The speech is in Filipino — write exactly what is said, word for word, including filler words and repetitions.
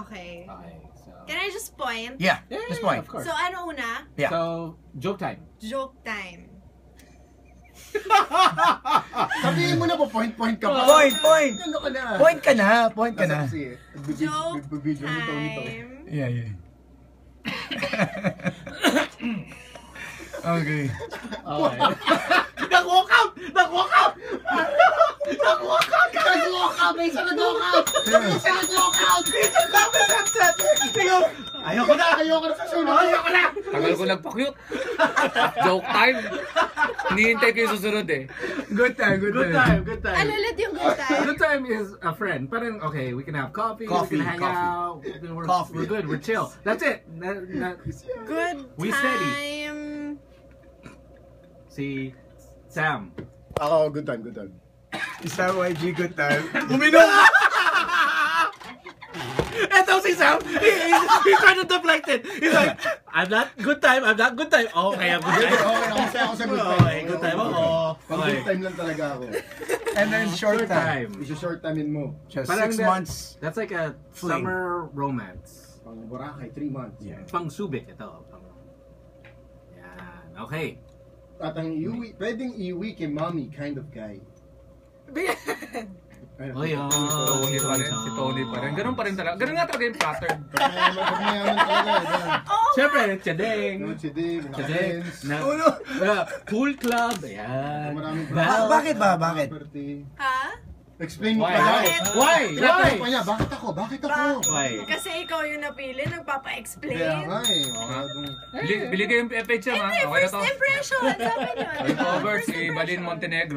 Okay. Okay, so... Can I just point? Yeah, Yeah, just yeah, point. of course. So, ano una? Yeah. So, joke time. Joke time. Sabihin mo na po, point-point ka pa. Point, point. Ano ka na? Point ka na, point ka na. Kasi, Joke video nito nito. time. Yeah, yeah. Okay. Okay. Nag-walk out! Nag-walk out! Nag-walk out! Nag-walk out! May isa nag-walk out! May isa nag-walk out! Ayoko na! Ayoko na sa sunod! Ayoko na! Tagal ko nagpa-cute. Joke time. Hinihintay ko yung susunod eh. Good time, good, Good time. time, good time. Ano ulit yung good time? Good time is a friend. Parang, okay, we can have coffee, Coffee, we can hang coffee. out, we're, Coffee. we're good, we're chill. That's it. That, that, Good We time. steady. Si Sam. Ako, good time, good time. Isa Y G, good time. Uminom! Eto si Sam, he, he's, he's trying to deflect it. He's like, I'm not good time, I'm not good time. Oh, okay, I'm good Okay, time. okay, ako sa ako sa good time. Okay, good time ako. Pag Okay. good time lang talaga ako. And then short Short time. time. Isa short timein mo. Just Parang six that- months. That's like a Fling. summer romance. Pang Boracay, three months. Yeah. Pang subik ito. Pang... Yan. Okay. At ang iuwi, pwedeng iuwi kay mommy kind of guy. Ayun, Oh, yeah. Tony pa rin. Si Tony pa rin. Ganun pa rin talaga. Ganun nga talaga yung pattern. Pag mayaman, pag mayaman talaga. Yan. Siyempre, Chadeng. No, si Dave, Chadeng. nakakens. Na, Uno. uh, pool club. Ayan. Maraming Ba- bakit ba? Bakit? property. Ha? Explain mo Why? pa Bakit? daw. Why? Tinatanong Why? pa niya, bakit ako? Bakit ako? Ba- Why? Kasi ikaw yung napili, nagpapa-explain. Kaya nga eh. masyadong- Bili, bili kayo yung F H M ha. Hindi, Okay na first to. impression. Sabi nyo. Cover si Balin Montenegro.